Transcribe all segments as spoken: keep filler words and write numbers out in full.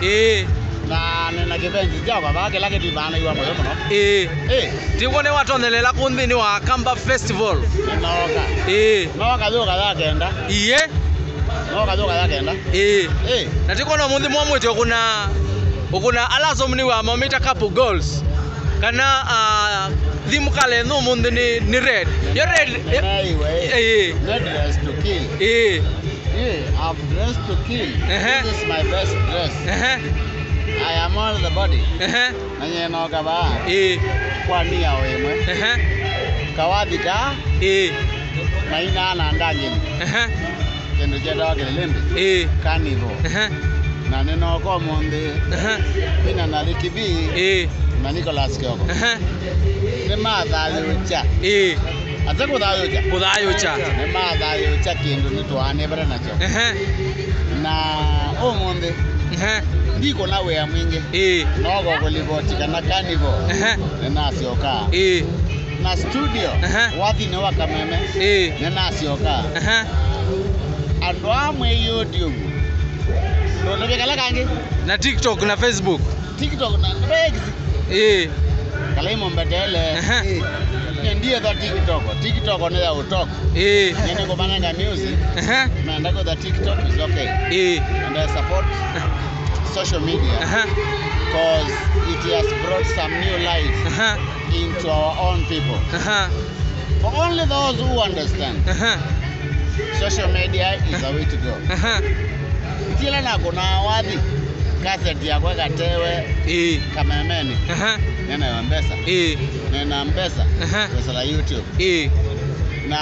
eh na nina kipenzi chao baba kila kitu bana iwa moyo muno eh eh tigone watonelela kunthini wa Kamba Festival noka eh noka thuka thakenda iye noka thuka thakenda eh eh na tikono munthi mwamwite kuna ukuna alazo mni wa momita couple goals kana uh, thimu kale no munthi ni, ni red yo red eh eh red dress to kill eh eh I'm dressed to kill Uh-huh. this is my best dress eh I am all the body eh nanye noka ba eh kwa nia wemwe eh kawathika eh na ina na ndangini eh kendo jeda kelende eh carnival eh na neno ko monde eh ina na likibi eh na Nicholas Kioko eh ne matha yucha eh ate ko da yucha kuthayo cha ne matha yucha kindu ni twane bara nacho eh na o monde eh ndiko na we mwingi eh no go kuliboti kana carnival eh ne nasioka eh na studio Uh-huh. wathi ne wakameme eh ne nasioka eh andu amwe YouTube ndo ne bekala kangi na TikTok na Facebook TikTok na X eh kalimo mbetele Uh-huh. eh ndiye the TikTok TikTok ne ya utok eh nene ko bananga music eh man that go the TikTok is okay eh and I support social media eh because it has brought some new life eh into our own people eh for only those who understand eh social media is the way to go eh kila na kuna wathi cassette ya kwa katewe eh kamemeni eh nena ya Mpesa eh nena Mpesa eh pesa la YouTube eh na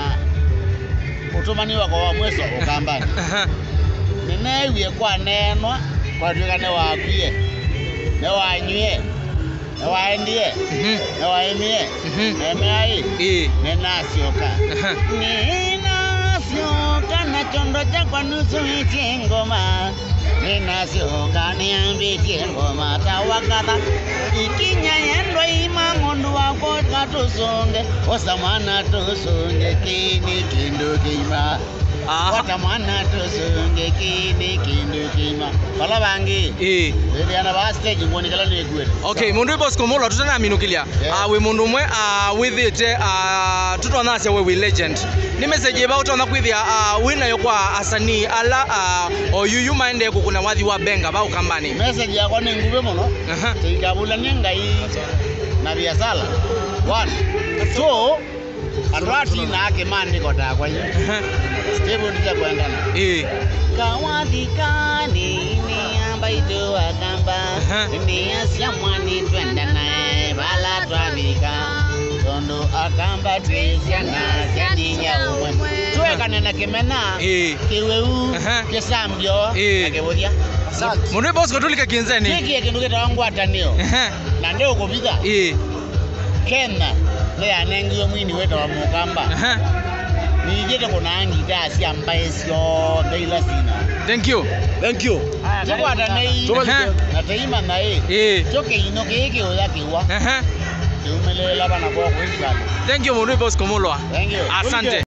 utumaniwa kwa mweso ukambani eh nene wiye kwa nenwa kwa tuka ne wakwie ne wanywe ne waendie mhm ne waemie mhm ne mai eh ne nasioka eh ni nasioka na chondo cha kwa nusu ngoma ni nasioka ni ambitie ngoma tawakata ikinya yendo ima mundu wako katusonge osamana tusonge kini kindu kima ah wata mwana tusonge kini kindu kima bala bangi eh ndi ana ba stage ngoni kala ne kwete okay mundu ibosco mulo tutana minukilia ah we mundu mwe ah withite ah tutona ase we we legend ni message eba utona kwithia ah wina yo kwa asani ala ah oyuyu maende kukuna wathi wa benga ba ukambani message yako ni ngube muno aha tikabula ni ngai na biasala one two alwati na ake mani kota kwa hiyo aha stable ndiza kuendana eh kawathi kani ni ambaito wakamba ni asia mwani twenda nae bala twabika tondo akamba twisia na sianinya umwe twekana na kimena eh kiweu Aha. kisambyo Eh. akebudia mundu ibosco tulike kinzeni kiki kindu kitawangwatanio aha na ndio kubitha eh Kenya le anengiwe mwini weta wa mukamba aha nijete kuna ngita asia mbaesyo ndeila sina thank you Thank you. tikwata nei Aha. na teima na e eh choke ino kiki oya kiwa aha kiumelela bana kwa kweli bana thank you mundu ibosco mulo thank you asante